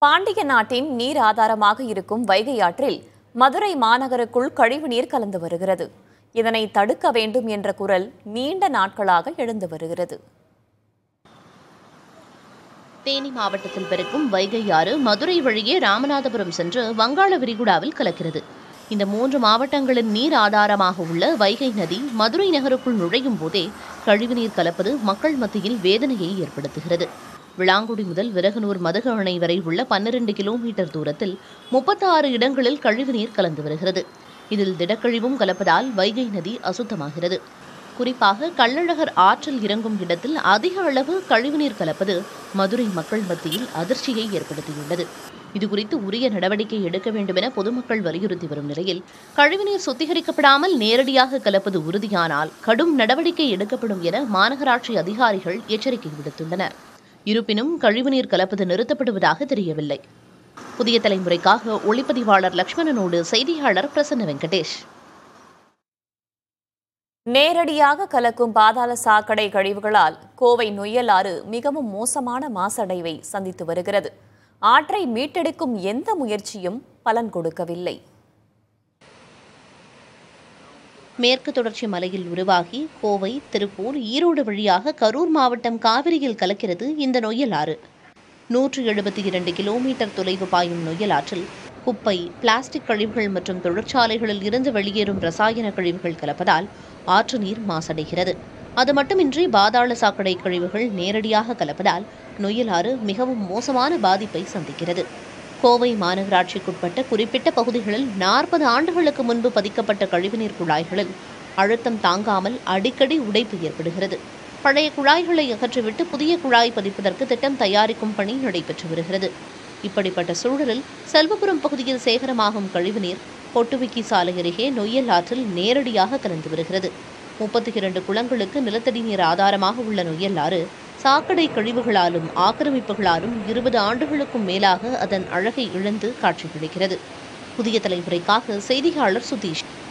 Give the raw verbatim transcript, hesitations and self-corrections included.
பாண்டிய நாட்டின் நீர் ஆதாரமாக இருக்கும் வைகை ஆற்றில் மதுரை மாநகருக்குள் கழிவுநீர் கலந்து வருகிறது. இதனை தடுக்க வேண்டும் என்ற குரல் நீண்ட நாட்களாக எழுந்து வருகிறது. தேனி மாவட்டத்தில் பெருக்கும் வைகை ஆறு மதுரை வழியே ராமநாதபுரம் சென்று வங்காள விரிகுடாவில் கலக்கிறது. இந்த மூன்று மாவட்டங்களின் நீர் ஆதாரமாக உள்ள வைகை நதி மதுரை நகருக்குள் நுழையும் போதே கழிவுநீர் கலப்பது மக்கள் மத்தியில் வேதனையை ஏற்படுத்துகிறது. விளாங்குடி முதல் விரகனூர் மதகு அணை வரை உள்ள பன்னிரண்டு கிலோமீட்டர் தூரத்தில் முப்பத்தி ஆறு இடங்களில் கழிவுநீர் கலந்து வருகிறது. இதில் திடக்கழிவும் கலப்பதால் வைகை நதி அசுத்தமாகிறது. குறிப்பாக கள்ளழகர் ஆற்றில் இறங்கும் இடத்தில் அதிக அளவு கழிவுநீர் கலப்பது மதுரை மக்கள் மத்தியில் அதிர்ச்சியை ஏற்படுத்தியுள்ளது. இதுகுறித்து உரிய நடவடிக்கை எடுக்க வேண்டும் என பொதுமக்கள் வலியுறுத்தி வரும் நிலையில் கழிவுநீர் சுத்திகரிக்கப்படாமல் நேரடியாக கலப்பது உறுதியானால் கடும் நடவடிக்கை எடுக்கப்படும் என மாநகராட்சி அதிகாரிகள் எச்சரிக்கை விடுத்துள்ளனர். இருப்பினும் கழிவுநீர் கலப்பது நிறுத்தப்படுவதாக தெரியவில்லை. புதிய தலைமுறைக்காக ஒளிப்பதிவாளர் லட்சுமணனோடு செய்தியாளர் பிரசன்ன வெங்கடேஷ். நேரடியாக கலக்கும் பாதாள சாக்கடை கழிவுகளால் கோவை நொய்யல் ஆறு மிகவும் மோசமான மாசடைவை சந்தித்து வருகிறது. ஆற்றை மீட்டெடுக்கும் எந்த முயற்சியும் பலன் கொடுக்கவில்லை. மேற்கு தொடர்ச்சி மலையில் உருவாகி கோவை, திருப்பூர், ஈரோடு வழியாக கரூர் மாவட்டம் காவிரியில் கலக்கிறது இந்த நொய்யல் ஆறு. நூற்று எழுபத்தி இரண்டு கிலோமீட்டர் தொலைவு பாயும் நொய்யல் ஆற்றில் குப்பை, பிளாஸ்டிக் கழிவுகள் மற்றும் தொழிற்சாலைகளில் இருந்து வெளியேறும் ரசாயன கழிவுகள் கலப்பதால் ஆற்று நீர் மாசடைகிறது. அது மட்டுமின்றி பாதாள சாக்கடை கழிவுகள் நேரடியாக கலப்பதால் நொய்யல் ஆறு மிகவும் மோசமான பாதிப்பை சந்திக்கிறது. கோவை மாநகராட்சிக்குட்பட்ட குறிப்பிட்ட பகுதிகளில் நாற்பது ஆண்டுகளுக்கு முன்பு பதிக்கப்பட்ட கழிவுநீர் குழாய்களில் அழுத்தம் தாங்காமல் அடிக்கடி உடைப்பு ஏற்படுகிறது. பழைய குழாய்களை அகற்றிவிட்டு புதிய குழாய் பதிப்பதற்கு திட்டம் தயாரிக்கும் பணி நடைபெற்று வருகிறது. இப்படிப்பட்ட சூழலில் செல்வபுரம் பகுதியில் சேகரமாகும் கழிவுநீர் பொட்டுவிக்கி சாலை அருகே நொய்யல் ஆற்றில் நேரடியாக கலந்து வருகிறது. முப்பத்தி இரண்டு குளங்களுக்கு நிலத்தடி நீர் ஆதாரமாக உள்ள நொய்யல் ஆறு சாக்கடை கழிவுகளாலும் ஆக்கிரமிப்புகளாலும் இருபது ஆண்டுகளுக்கும் மேலாக அதன் அழகை இழந்து காட்சியளிக்கிறது. புதிய தலைமுறைக்காக செய்தியாளர் சுதீஷ்.